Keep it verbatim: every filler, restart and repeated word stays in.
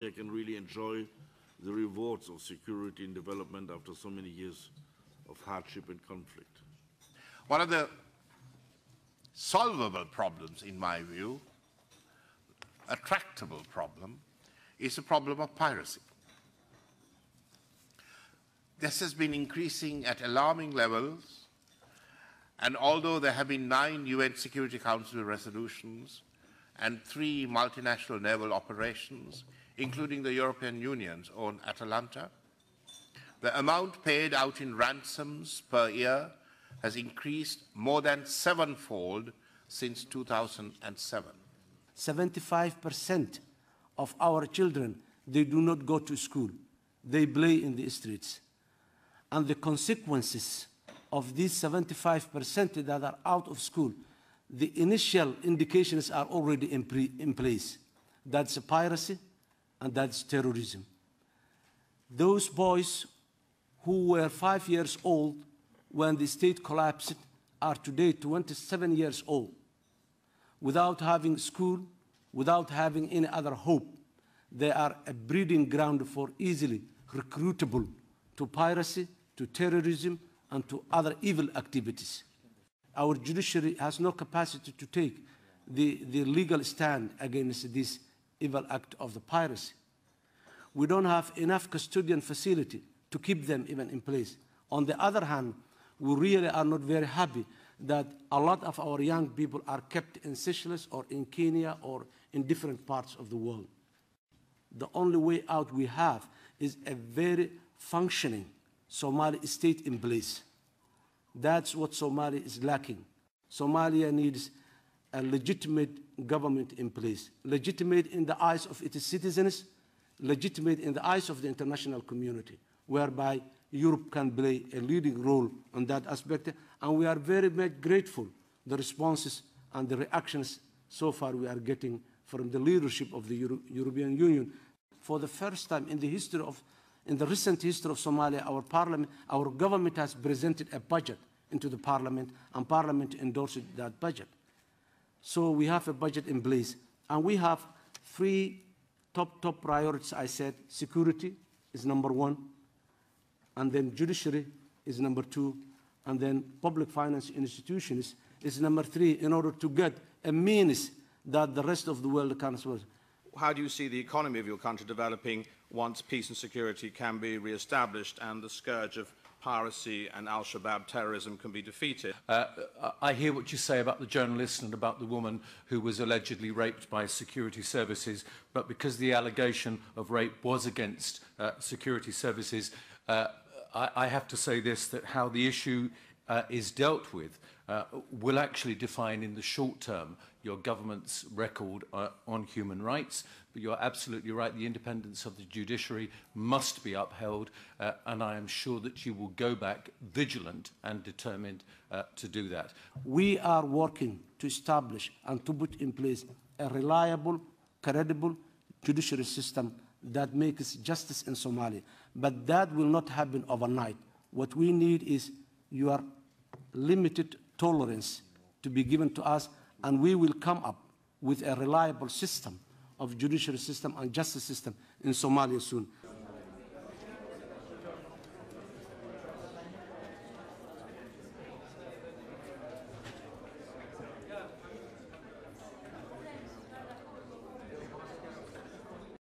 can really enjoy the rewards of security and development after so many years of hardship and conflict. One of the solvable problems, in my view, a tractable problem, is the problem of piracy. This has been increasing at alarming levels, and although there have been nine U N Security Council resolutions and three multinational naval operations, including the European Union's own Atalanta, the amount paid out in ransoms per year has increased more than sevenfold since two thousand seven. seventy-five percent of our children, they do not go to school. They play in the streets. And the consequences of these seventy-five percent that are out of school, the initial indications are already in, pre in place. That's piracy and that's terrorism. Those boys who were five years old when the state collapsed are today twenty-seven years old, without having school, without having any other hope. They are a breeding ground for easily recruitable to piracy, to terrorism, and to other evil activities. Our judiciary has no capacity to take the, the legal stand against this evil act of the piracy. We don't have enough custodian facility to keep them even in place. On the other hand, we really are not very happy that a lot of our young people are kept in Seychelles or in Kenya or in different parts of the world. The only way out we have is a very functioning Somali state in place. That's what Somalia is lacking. Somalia needs a legitimate government in place, legitimate in the eyes of its citizens, legitimate in the eyes of the international community, whereby Europe can play a leading role on that aspect. And we are very much grateful the responses and the reactions so far we are getting from the leadership of the Euro European Union. For the first time in the history of, in the recent history of Somalia, our parliament, our government has presented a budget into the parliament, and parliament endorsed that budget. So we have a budget in place, and we have three top, top priorities. I said security is number one, and then judiciary is number two, and then public finance institutions is number three, in order to get a means that the rest of the world can support. How do you see the economy of your country developing once peace and security can be re-established and the scourge of piracy and al-Shabaab terrorism can be defeated? Uh, I hear what you say about the journalist and about the woman who was allegedly raped by security services, but because the allegation of rape was against uh, security services, uh, I, I have to say this, that how the issue uh, is dealt with uh, will actually define in the short term your government's record uh, on human rights. But you're absolutely right, the independence of the judiciary must be upheld, uh, and I am sure that you will go back vigilant and determined uh, to do that. We are working to establish and to put in place a reliable, credible judiciary system that makes justice in Somalia. But that will not happen overnight. What we need is your limited tolerance to be given to us, and we will come up with a reliable system of judiciary system and justice system in Somalia soon.